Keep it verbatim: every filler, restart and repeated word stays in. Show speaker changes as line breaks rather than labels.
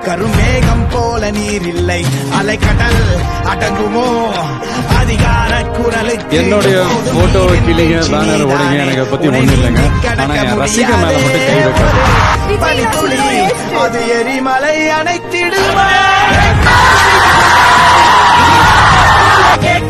கருமேகம் போல நீர் இல்லை, அலைக்கடல் அடங்குமோ அதிகார குரலுக்கு.
என்னுடைய போட்டோ கிளிங்க பேனர் ஓடிங்க எனக்கு பத்தி ஒண்ணும் இல்லைங்க. ஆனா என் ரசிக மேல மட்டும் கை வைக்காது.
பனித்துளி அது எரிமலை அணைத்திடுமா.